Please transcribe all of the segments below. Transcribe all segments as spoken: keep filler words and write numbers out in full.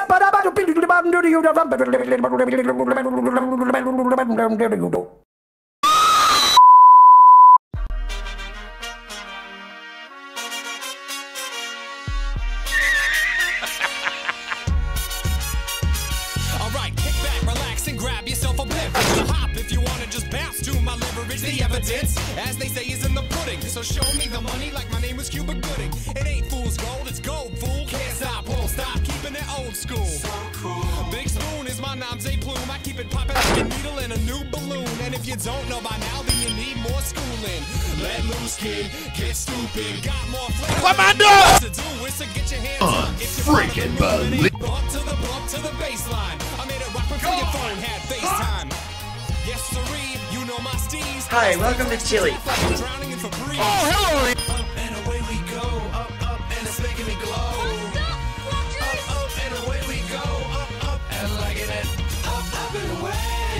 Alright, kick back, relax, and grab yourself a beverage. Hop if you wanna just bounce to my leverage. The evidence, as they say, is in the pudding. So show me the money like my name was Cuba Gooding. It ain't fool's gold, it's gold, fool. Can't stop, won't stop, keeping it old school. So cool. Big Spoon is my nom de plume. I keep it popping like a needle in a new balloon. And if you don't know by now, then you need more schooling. Let loose, kid, get stupid. Got more flavor. What am I doing? To do is to get your hands up. If you freaking believe. Bump to the bump to the baseline. I made it rock before your phone had FaceTime. Yes, sirree, you know my steez. Hi, welcome to Chile. Oh, hello! Up and away we go. Up, up, and it's making me glow. Up, up, and away we go. Up, up, and liking it. Up, up, and away.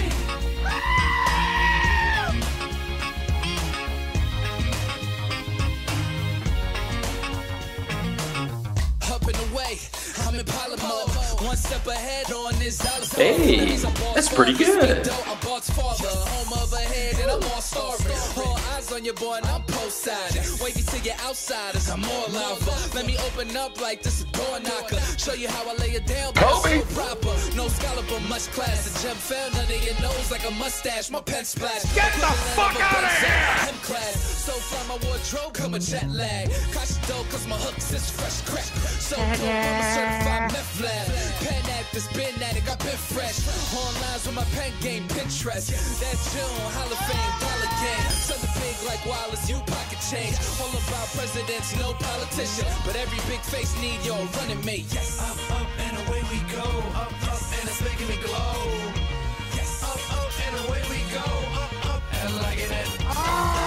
Up and away. I'm in pilot mode. One step ahead on this dollar. Hey, that's pretty good. I'm Bart's father, home of a head, and I'm all starving. All eyes on your boy, and I'm post-sided. Wavy to your outsiders, I'm more lava. Let me open up like this a door knocker. Show you how I lay it down, but so proper. No scholar, but much class. The gem found under your nose like a mustache. My pen splash. Get the fuck out of here! I'm class. So fly my wardrobe, come a jet lag. Cash dough, cause my hooks is fresh crack. So dope, I'm a certified meth lab. Pen actors, been at it, got been fresh. On lines with my pen game, Pinterest. That's June, Hall of Fame, dollar game. Something big like Wallace, you pocket change. All about presidents, no politician. But every big face need your running mate. Yes. Up, up, and away we go. Up, up, and it's making me glow. Yes. Up, up, and away we go. Up, up, and liking it. Oh,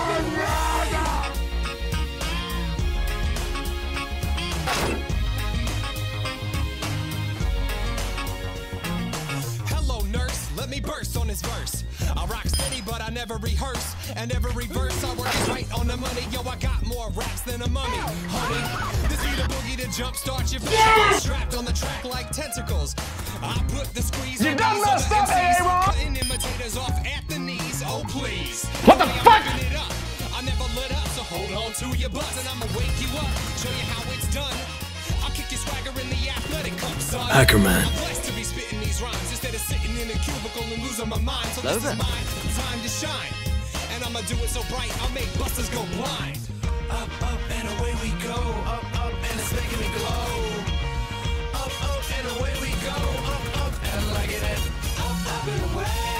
hello, nurse. Let me burst on this verse. I rock steady, but I never rehearse. And every verse I work is right on the money. Yo, I got more raps than a mummy. Honey, this be the boogie to jumpstart your yeah! Strapped on the track like tentacles. I put the squeeze you on done these messed other up, M Cs, A-Rock. cutting imitators off at the knees. Oh, please. What the Hey, I'm fuck? living it up. I never let up, so hold on to your butts. And I'ma wake you up, show you how it's done. I'll kick your swagger in the athletic cup, son. Ackerman. I'm blessed to be spitting these rhymes instead of sitting in a cubicle and losing my mind. So this is my time to shine. And I'ma do it so bright, I'll make busters go blind. Up, up, and away we go. Up, up, and it's making me glow. Up, up, and away we go. Up, up, and liking it. Up, up, and away.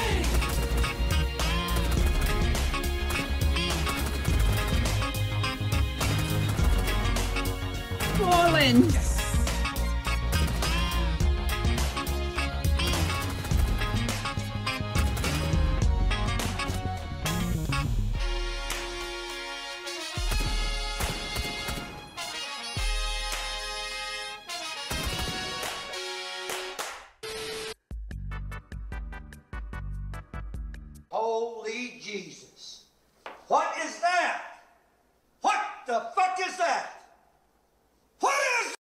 Fallen. Holy Jesus. What is that? What the fuck is that?